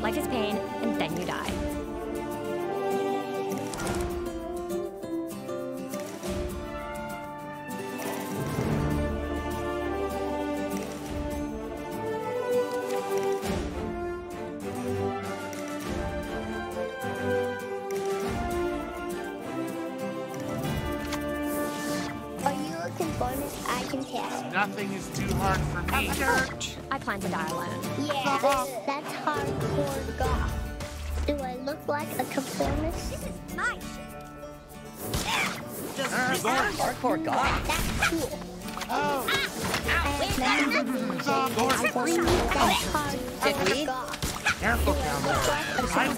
life is pain, and then you die. Bonus, I can tell. Nothing is too hard for me. I plan to die alone. Yeah, that's hardcore goth. Do I look like a conformist? This is my shit. Hardcore goth. That's cool. Oh. Did we? Careful down there. I'm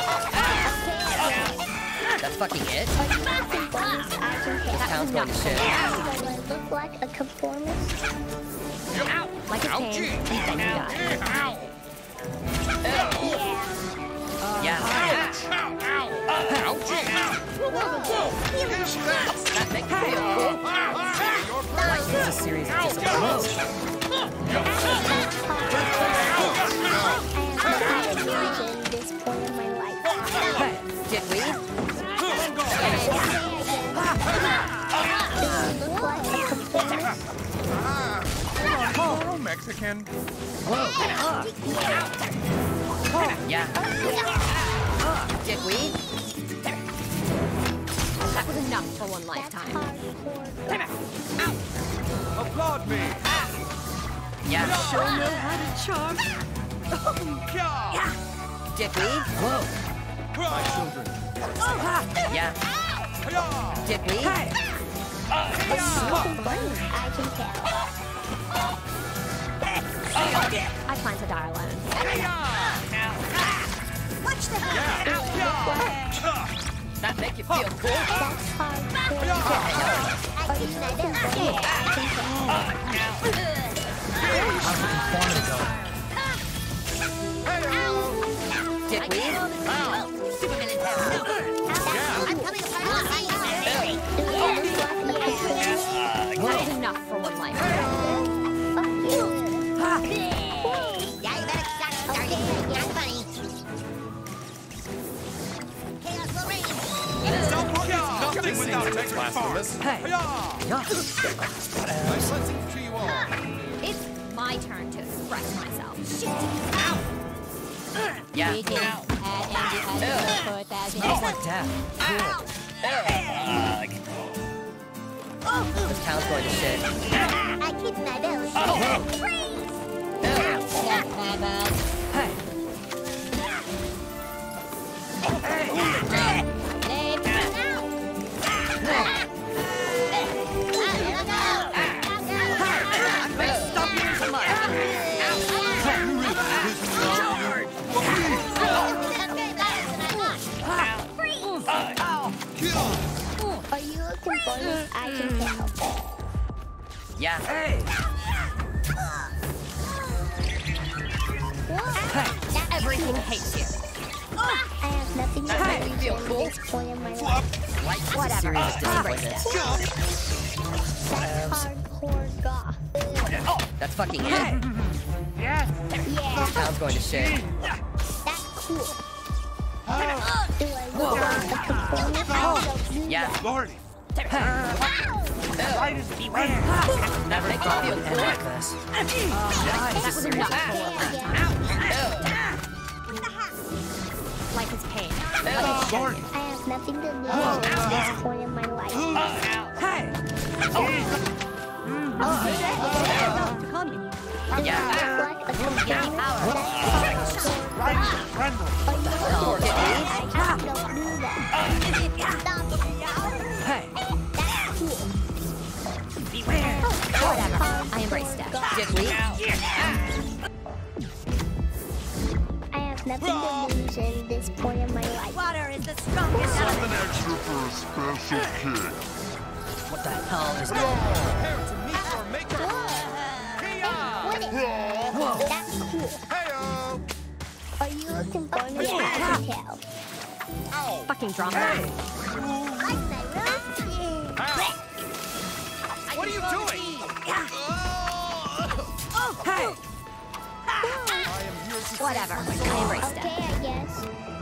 That's fucking it? This town's going to shit. Do I look like a conformist? Life is pain, and then you die. Yeah. That makes me feel cool. Life is a series of disappointments. This point in my life. Hey, did we? Look like a conformist. Hello, Mexican. Yeah. Did we? That was enough for one lifetime. Applaud me. Yeah. Sure know how to charm. Did we? Whoa. My children. Yeah. Did we? I can tell. I plan to die alone. Watch the That make you feel cool? That's hardcore. Did we? That was enough for one lifetime. Nothing without taking blasphemous. Hey. My blessings to you all. It's my turn to express myself. Shit! Yeah. Smells like death. Cool. This town's going to shit. I keep my bells. Hey. Stop being so much. Are you a conformist? I can tell. Yeah. Hey. Everything hates you. I have nothing to Hey, do feel at cool? this point in my life. Life is a Whatever. series of Embrace disappointments. That's hardcore goth. That's fucking it. Yes. Yeah, Town's going to shit. that's cool. Do I look like a conformist? Yeah. Lordy. Riders beware. Never thought it would end like this. That was enough for one lifetime. Life is pain. Lord. I have nothing to lose at this point in my life. Hey. Yeah. Look like a conformist? Riders tremble. Hell, did we? Don't do that. Stop. Hey. That's cool. Whatever. I embrace death. Did we? I have nothing to lose in this point in my life. Water is the strongest Something extra for a special kid. What the hell is going on? Prepare to meet your maker. What is Whoa. That's cool. Hey-o. Are you a conformist? I can tell. Ow. fucking drama. Like my rock? What are you doing? Hey. I am here Whatever. I embraced it. Okay, I guess.